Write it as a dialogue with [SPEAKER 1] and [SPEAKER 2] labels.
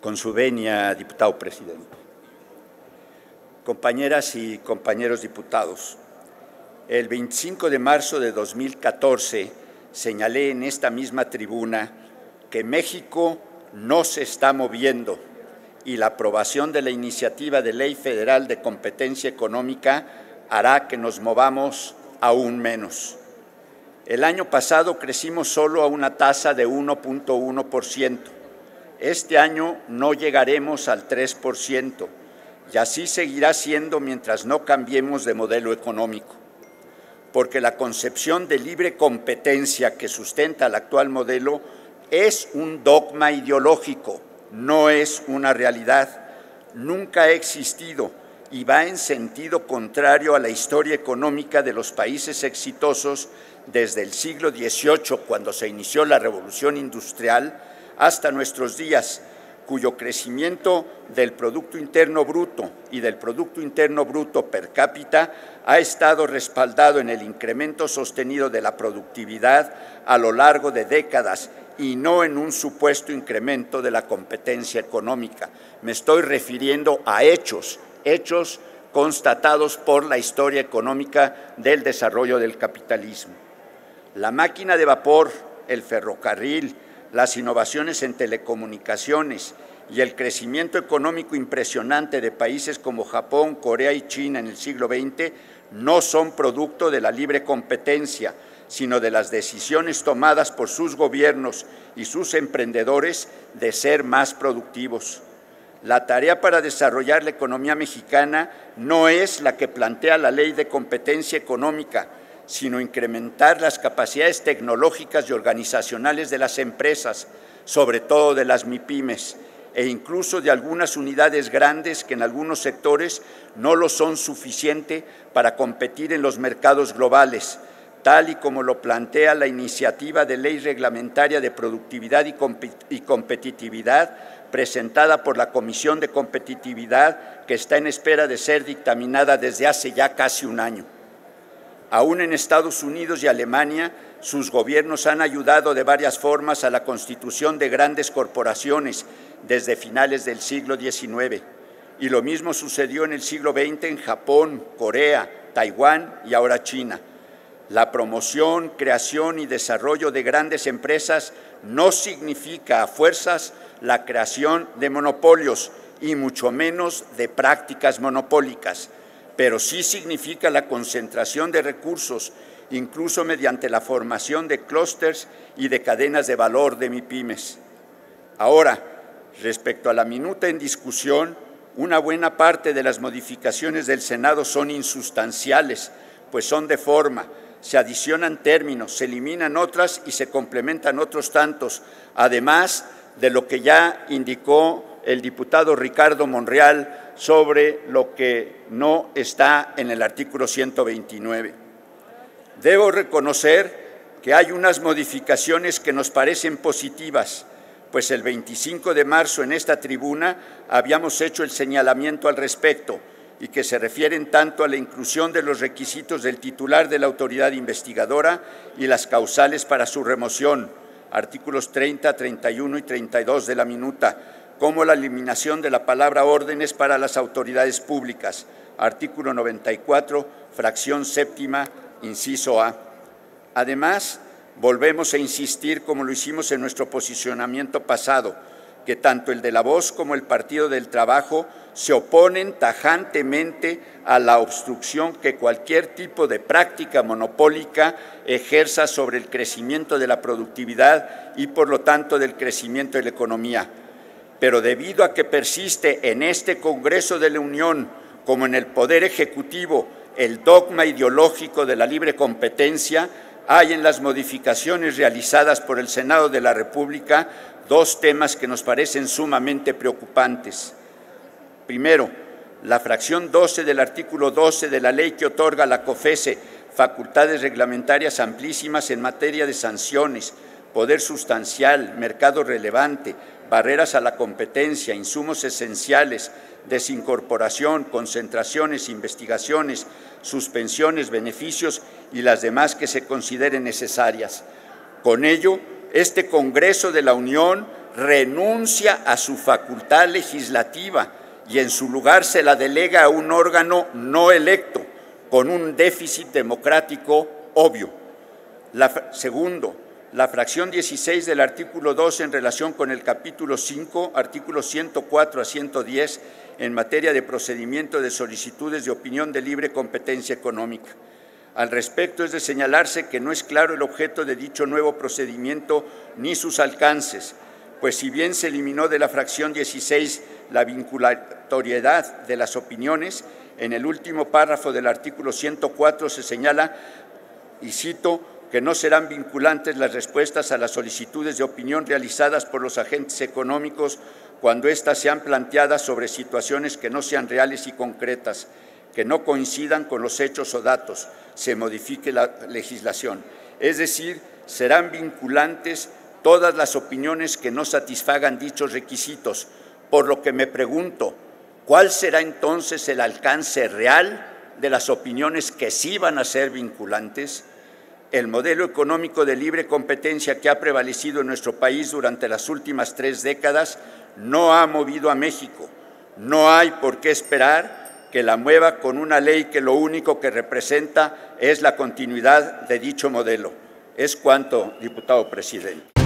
[SPEAKER 1] Con su venia, diputado presidente. Compañeras y compañeros diputados, el 25 de marzo de 2014 señalé en esta misma tribuna que México no se está moviendo y la aprobación de la iniciativa de ley federal de competencia económica hará que nos movamos aún menos. El año pasado crecimos solo a una tasa de 1.1%. Este año no llegaremos al 3% y así seguirá siendo mientras no cambiemos de modelo económico, porque la concepción de libre competencia que sustenta el actual modelo es un dogma ideológico, no es una realidad. Nunca ha existido y va en sentido contrario a la historia económica de los países exitosos desde el siglo XVIII, cuando se inició la Revolución Industrial, hasta nuestros días, cuyo crecimiento del Producto Interno Bruto y del Producto Interno Bruto per cápita ha estado respaldado en el incremento sostenido de la productividad a lo largo de décadas y no en un supuesto incremento de la competencia económica. Me estoy refiriendo a hechos constatados por la historia económica del desarrollo del capitalismo. La máquina de vapor, el ferrocarril, las innovaciones en telecomunicaciones y el crecimiento económico impresionante de países como Japón, Corea y China en el siglo XX no son producto de la libre competencia, sino de las decisiones tomadas por sus gobiernos y sus emprendedores de ser más productivos. La tarea para desarrollar la economía mexicana no es la que plantea la Ley de Competencia Económica, sino incrementar las capacidades tecnológicas y organizacionales de las empresas, sobre todo de las MIPYMES, e incluso de algunas unidades grandes que en algunos sectores no lo son suficiente para competir en los mercados globales, tal y como lo plantea la iniciativa de ley reglamentaria de productividad y competitividad presentada por la Comisión de Competitividad, que está en espera de ser dictaminada desde hace ya casi un año. Aún en Estados Unidos y Alemania, sus gobiernos han ayudado de varias formas a la constitución de grandes corporaciones desde finales del siglo XIX. Y lo mismo sucedió en el siglo XX en Japón, Corea, Taiwán y ahora China. La promoción, creación y desarrollo de grandes empresas no significa a fuerzas la creación de monopolios y mucho menos de prácticas monopólicas, pero sí significa la concentración de recursos, incluso mediante la formación de clústeres y de cadenas de valor de MIPYMES. Ahora, respecto a la minuta en discusión, una buena parte de las modificaciones del Senado son insustanciales, pues son de forma, se adicionan términos, se eliminan otras y se complementan otros tantos, además de lo que ya indicó el diputado Ricardo Monreal sobre lo que no está en el artículo 129. Debo reconocer que hay unas modificaciones que nos parecen positivas, pues el 25 de marzo en esta tribuna habíamos hecho el señalamiento al respecto y que se refieren tanto a la inclusión de los requisitos del titular de la autoridad investigadora y las causales para su remoción, artículos 30, 31 y 32 de la minuta, como la eliminación de la palabra órdenes para las autoridades públicas, artículo 94, fracción séptima, inciso A. Además, volvemos a insistir, como lo hicimos en nuestro posicionamiento pasado, que tanto el de La Voz como el Partido del Trabajo se oponen tajantemente a la obstrucción que cualquier tipo de práctica monopólica ejerza sobre el crecimiento de la productividad y, por lo tanto, del crecimiento de la economía. Pero debido a que persiste en este Congreso de la Unión, como en el Poder Ejecutivo, el dogma ideológico de la libre competencia, hay en las modificaciones realizadas por el Senado de la República dos temas que nos parecen sumamente preocupantes. Primero, la fracción 12 del artículo 12 de la ley que otorga a la COFECE facultades reglamentarias amplísimas en materia de sanciones, poder sustancial, mercado relevante, barreras a la competencia, insumos esenciales, desincorporación, concentraciones, investigaciones, suspensiones, beneficios y las demás que se consideren necesarias. Con ello, este Congreso de la Unión renuncia a su facultad legislativa y en su lugar se la delega a un órgano no electo, con un déficit democrático obvio. Segundo, la fracción 16 del artículo 2 en relación con el capítulo 5, artículos 104 a 110, en materia de procedimiento de solicitudes de opinión de libre competencia económica. Al respecto, es de señalarse que no es claro el objeto de dicho nuevo procedimiento ni sus alcances, pues si bien se eliminó de la fracción 16 la vinculatoriedad de las opiniones, en el último párrafo del artículo 104 se señala, y cito, que no serán vinculantes las respuestas a las solicitudes de opinión realizadas por los agentes económicos cuando éstas sean planteadas sobre situaciones que no sean reales y concretas, que no coincidan con los hechos o datos, se modifique la legislación. Es decir, serán vinculantes todas las opiniones que no satisfagan dichos requisitos, por lo que me pregunto, ¿cuál será entonces el alcance real de las opiniones que sí van a ser vinculantes? El modelo económico de libre competencia que ha prevalecido en nuestro país durante las últimas 3 décadas no ha movido a México. No hay por qué esperar que la mueva con una ley que lo único que representa es la continuidad de dicho modelo. Es cuanto, diputado presidente.